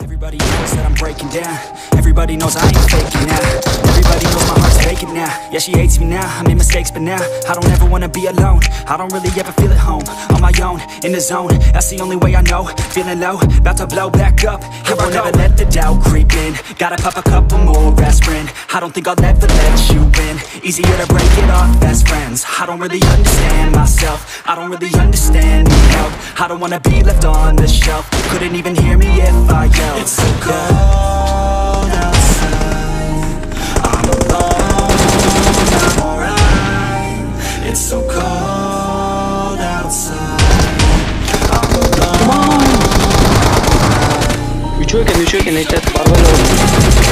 Everybody knows that I'm breaking down. Everybody knows I ain't faking now. Everybody knows my heart's vacant now. Yeah, she hates me now, I made mistakes but now I don't ever wanna be alone. I don't really ever feel at home. On my own, in the zone, that's the only way I know. Feeling low, about to blow back up. Here I never let the doubt creep in. Gotta pop a couple more aspirin. I don't think I'll ever let you in. Easier to break it off best friends. I don't really understand myself. I don't really understand, need help. I don't wanna be left on the shelf. Couldn't even hear me if I yelled. It's so cold outside, I'm alone, I'm alright. It's so cold outside, I'm alone. Üçü öken, Necdet. Barbel oldu.